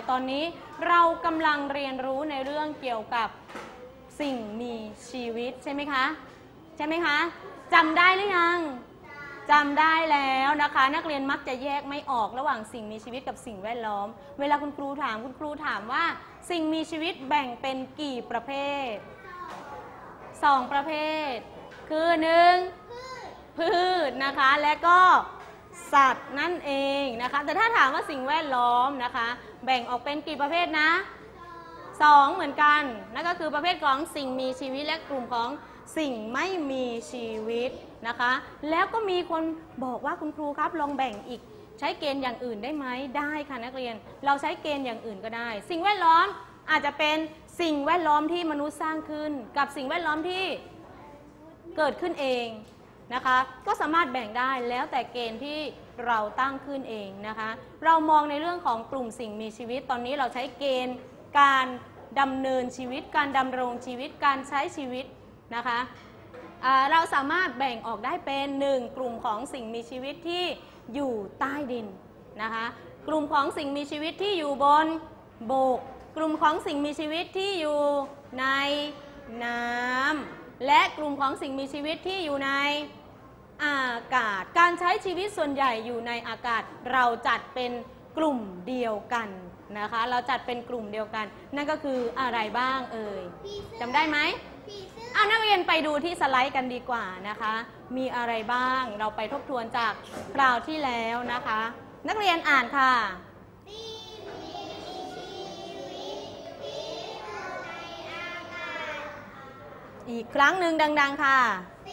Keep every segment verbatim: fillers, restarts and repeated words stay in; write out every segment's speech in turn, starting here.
ตอนนี้เรากำลังเรียนรู้ในเรื่องเกี่ยวกับสิ่งมีชีวิตใช่ไหมคะใช่ไหมคะจำได้หรือยังจำได้แล้วนะคะนักเรียนมักจะแยกไม่ออกระหว่างสิ่งมีชีวิตกับสิ่งแวดล้อมเวลาคุณครูถามคุณครูถามว่าสิ่งมีชีวิตแบ่งเป็นกี่ประเภทสองประเภทคือหนึ่งพืชนะคะและก็สัตว์นั่นเองนะคะแต่ถ้าถามว่าสิ่งแวดล้อมนะคะแบ่งออกเป็นกี่ประเภทนะสองเหมือนกันนั่นก็คือประเภทของสิ่งมีชีวิตและกลุ่มของสิ่งไม่มีชีวิตนะคะแล้วก็มีคนบอกว่าคุณครูครับลองแบ่งอีกใช้เกณฑ์อย่างอื่นได้ไหมได้ค่ะนักเรียนเราใช้เกณฑ์อย่างอื่นก็ได้สิ่งแวดล้อมอาจจะเป็นสิ่งแวดล้อมที่มนุษย์สร้างขึ้นกับสิ่งแวดล้อมที่เกิดขึ้นเองนะคะก็สามารถแบ่งได้แล้วแต่เกณฑ์ที่เราตั้งขึ้นเองนะคะเรามองในเรื่องของกลุ่มสิ่งมีชีวิตตอนนี้เราใช้เกณฑ์การดำเนินชีวิตการดำรงชีวิตการใช้ชีวิตนะคะเราสามารถแบ่งออกได้เป็นหนึ่งกลุ่มของสิ่งมีชีวิตที่อยู่ใต้ดินนะคะกลุ่มของสิ่งมีชีวิตที่อยู่บนบกกลุ่มของสิ่งมีชีวิตที่อยู่ในน้ำและกลุ่มของสิ่งมีชีวิตที่อยู่ในอากาศการใช้ชีวิตส่วนใหญ่อยู่ในอากาศเราจัดเป็นกลุ่มเดียวกันนะคะเราจัดเป็นกลุ่มเดียวกันนั่นก็คืออะไรบ้างเอ่ยจำได้ไหมเอานักเรียนไปดูที่สไลด์กันดีกว่านะคะมีอะไรบ้างเราไปทบทวนจากคราวที่แล้วนะคะนักเรียนอ่านค่ะอีกครั้งหนึ่งดังๆค่ะ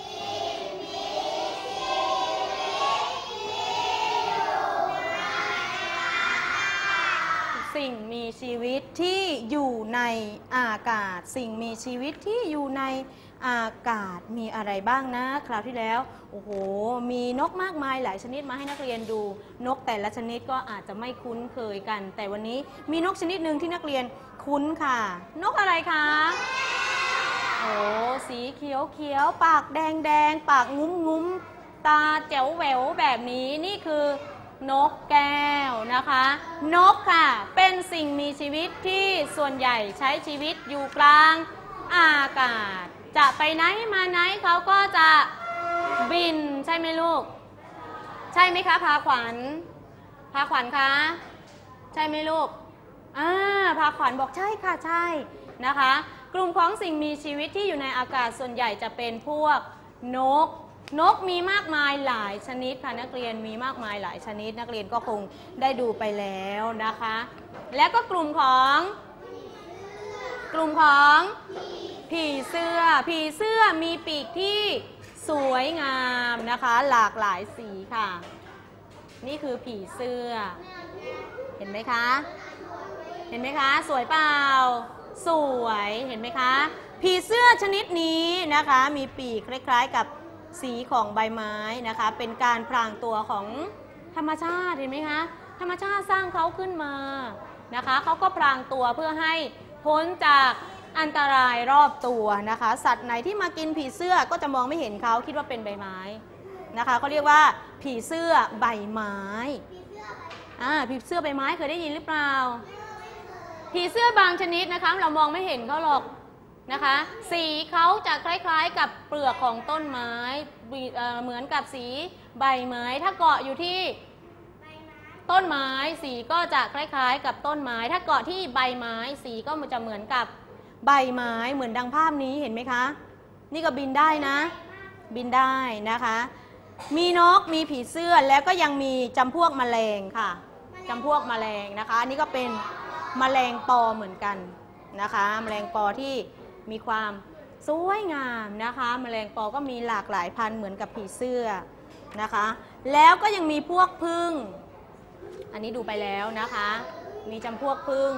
สิ่งมีชีวิตที่อยู่ในอากาศสิ่งมีชีวิตที่อยู่ในอากาศมีอะไรบ้างนะคราวที่แล้วโอ้โหมีนกมากมายหลายชนิดมาให้นักเรียนดูนกแต่ละชนิดก็อาจจะไม่คุ้นเคยกันแต่วันนี้มีนกชนิดหนึ่งที่นักเรียนคุ้นค่ะนกอะไรคะโอ้สีเขียวเขียวปากแดงแดงปากงุ้มงุ้มตาแจ๋วแหววแบบนี้นี่คือนกแก้วนะคะนกค่ะเป็นสิ่งมีชีวิตที่ส่วนใหญ่ใช้ชีวิตอยู่กลางอากาศจะไปไหนมาไหนเขาก็จะบินใช่ไหมลูกใช่ไหมคะพาขวัญพาขวัญคะใช่ไหมลูกอ่าพาขวัญบอกใช่ค่ะใช่นะคะกลุ่มของสิ่งมีชีวิตที่อยู่ในอากาศส่วนใหญ่จะเป็นพวกนกนกมีมากมายหลายชนิดค่ะนักเรียนมีมากมายหลายชนิดนักเรียนก็คงได้ดูไปแล้วนะคะและก็กลุ่มของกลุ่มของผีเสื้อผีเสื้อมีปีกที่สวยงามนะคะหลากหลายสีค่ะนี่คือผีเสื้อเห็นไหมคะเห็นไหมคะสวยเปล่าสวยเห็นไหมคะผีเสื้อชนิดนี้นะคะมีปีกคล้ายๆกับสีของใบไม้นะคะเป็นการพรางตัวของธรรมชาติเห็นไหมคะธรรมชาติสร้างเขาขึ้นมานะคะเขาก็พรางตัวเพื่อให้พ้นจากอันตรายรอบตัวนะคะสัตว์ไหนที่มากินผีเสื้อก็จะมองไม่เห็นเขาคิดว่าเป็นใบไม้นะคะเขาเรียกว่าผีเสื้อใบไม้อ่าผีเสื้อใบไม้เคยได้ยินหรือเปล่าผีเสื้อบางชนิดนะคะเรามองไม่เห็นเขาหรอกนะคะสีเขาจะคล้ายๆกับเปลือกของต้นไม้เหมือนกับสีใบไม้ถ้าเกาะอยู่ที่ต้นไม้สีก็จะคล้ายๆกับต้นไม้ถ้าเกาะที่ใบไม้สีก็จะเหมือนกับใบไม้เหมือนดังภาพนี้เห็นไหมคะนี่ก็บินได้นะบินได้นะคะมีนกมีผีเสื้อแล้วก็ยังมีจำพวกแมลงค่ะจำพวกแมลงนะคะอันนี้ก็เป็นแมลงปอเหมือนกันนะคะแมลงปอที่มีความสวยงามนะคะแมลงปอก็มีหลากหลายพันธุ์เหมือนกับผีเสื้อนะคะแล้วก็ยังมีพวกผึ้งอันนี้ดูไปแล้วนะคะมีจำพวกผึ้ง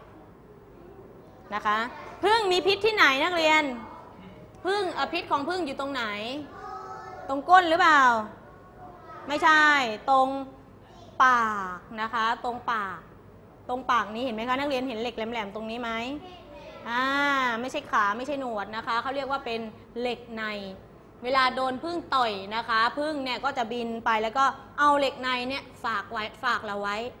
นะคะผึ้งมีพิษที่ไหนนักเรียนผึ้งพิษของผึ้งอยู่ตรงไหนตรงก้นหรือเปล่าไม่ใช่ตรงปากนะคะตรงปากตรงปากนี้เห็นไหมคะนักเรียนเห็นเหล็กแหลมๆตรงนี้ไหมอ่าไม่ใช่ขาไม่ใช่หนวดนะคะเขาเรียกว่าเป็นเหล็กในเวลาโดนผึ้งต่อยนะคะผึ้งเนี่ยก็จะบินไปแล้วก็เอาเหล็กในเนี่ยฝากไว้ฝากเราไว้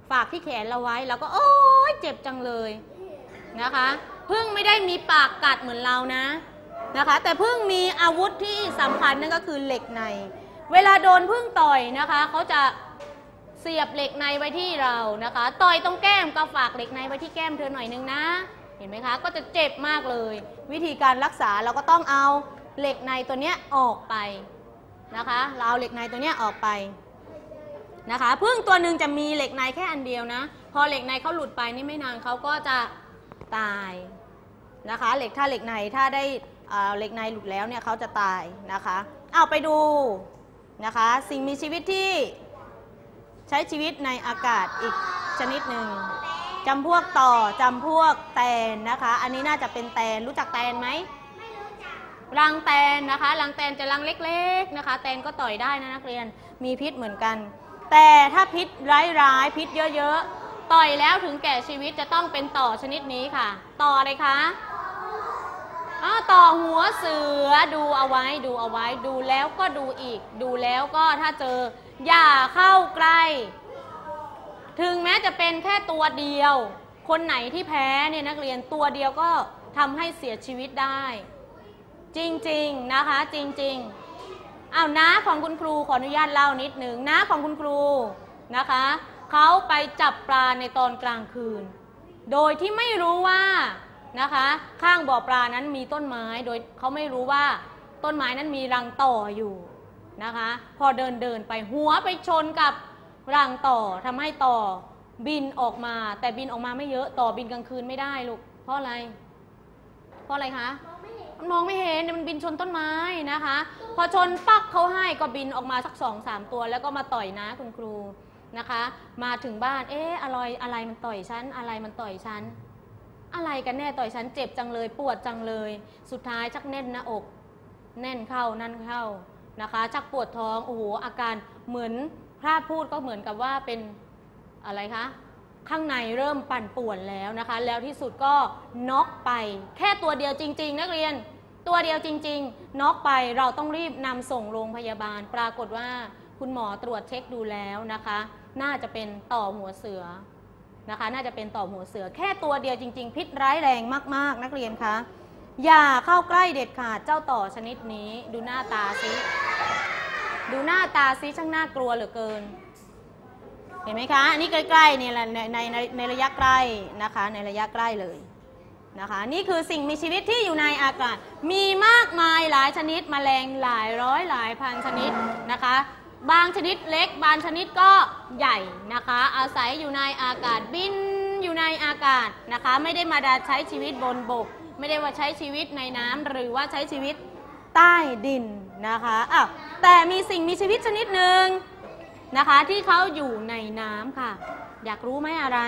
ฝากที่แขนเราไว้แล้วก็โอ๊ยเจ็บจังเลยนะคะพึ่งไม่ได้มีปากกัดเหมือนเรานะนะคะแต่พึ่งมีอาวุธที่สำคัญนั่นก็คือเหล็กในเวลาโดนพึ่งต่อยนะคะเขาจะเสียบเหล็กในไว้ที่เรานะคะต่อยตรงแก้มก็ฝากเหล็กในไว้ที่แก้มเธอหน่อยนึงนะเห็นไหมคะก็จะเจ็บมากเลยวิธีการรักษาเราก็ต้องเอาเหล็กในตัวเนี้ยออกไปนะคะเราเอาเหล็กในตัวเนี้ยออกไปนะคะพึ่งตัวหนึ่งจะมีเหล็กในแค่อันเดียวนะพอเหล็กในเขาหลุดไปนี่ไม่นานเขาก็จะตายนะคะเหล็กถ้าเหล็กในถ้าได้เหล็กในหลุดแล้วเนี่ยเขาจะตายนะคะเอาไปดูนะคะสิ่งมีชีวิตที่ใช้ชีวิตในอากาศอีกชนิดหนึ่งจำพวกต่อจำพวกแตนนะคะอันนี้น่าจะเป็นแตนรู้จักแตนไหมไม่รู้จักรังแตนนะคะรังแตนจะรังเล็กๆนะคะแตนก็ต่อยได้นะนักเรียนมีพิษเหมือนกันแต่ถ้าพิษร้ายๆพิษเยอะๆต่อยแล้วถึงแก่ชีวิตจะต้องเป็นต่อชนิดนี้ค่ะต่ออะไรคะอ๋อต่อหัวเสือดูเอาไว้ดูเอาไว้ดูแล้วก็ดูอีกดูแล้วก็ถ้าเจออย่าเข้าใกล้ถึงแม้จะเป็นแค่ตัวเดียวคนไหนที่แพ้เนี่ยนักเรียนตัวเดียวก็ทำให้เสียชีวิตได้จริงๆนะคะจริงๆอ้าวน้าของคุณครูขออนุญาตเล่านิดหนึ่งน้าของคุณครูนะคะเขาไปจับปลาในตอนกลางคืนโดยที่ไม่รู้ว่านะคะข้างบ่อปลานั้นมีต้นไม้โดยเขาไม่รู้ว่าต้นไม้นั้นมีรังต่ออยู่นะคะพอเดินเดินไปหัวไปชนกับรังต่อทำให้ต่อบินออกมาแต่บินออกมาไม่เยอะต่อบินกลางคืนไม่ได้ลูกเพราะอะไรเพราะอะไรคะมันมองไม่เห็นมันบินชนต้นไม้นะคะพอชนปักเขาให้ก็บินออกมาสักสองสามตัวแล้วก็มาต่อยนะคุณครูนะคะมาถึงบ้านเอ๊ะอะไรอะไรมันต่อยฉันอะไรมันต่อยฉันอะไรกันแน่ต่อยฉันเจ็บจังเลยปวดจังเลยสุดท้ายชักแน่นหน้าอกแน่นเข้านั่นเข้านะคะชักปวดท้องโอ้โหอาการเหมือนพลาดพูดก็เหมือนกับว่าเป็นอะไรคะข้างในเริ่มปั่นป่วนแล้วนะคะแล้วที่สุดก็น็อกไปแค่ตัวเดียวจริงๆนักเรียนตัวเดียวจริงๆน็อกไปเราต้องรีบนำส่งโรงพยาบาลปรากฏว่าคุณหมอตรวจเช็คดูแล้วนะคะน่าจะเป็นต่อหัวเสือนะคะน่าจะเป็นต่อหัวเสือแค่ตัวเดียวจริงๆพิษร้ายแรงมากๆนักเรียนคะอย่าเข้าใกล้เด็ดขาดเจ้าต่อชนิดนี้ดูหน้าตาซิดูหน้าตาซิช่างน่ากลัวเหลือเกินเห็นไหมคะอันนี้ใกล้ๆเนี่ยในในในในระยะใกล้นะคะในระยะใกล้เลยนะคะนี่คือสิ่งมีชีวิตที่อยู่ในอากาศมีมากมายหลายชนิดแมลงหลายร้อยหลายพันชนิดนะคะบางชนิดเล็กบางชนิดก็ใหญ่นะคะอาศัยอยู่ในอากาศบินอยู่ในอากาศนะคะไม่ได้มาใช้ชีวิตบนบกไม่ได้ว่าใช้ชีวิตในน้ำหรือว่าใช้ชีวิตใต้ดินนะคะอ้าวแต่มีสิ่งมีชีวิตชนิดหนึ่งนะคะที่เขาอยู่ในน้ำค่ะอยากรู้ไหมอะไร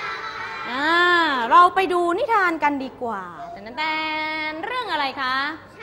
อ่าเราไปดูนิทานกันดีกว่าแต่แต่เรื่องอะไรคะ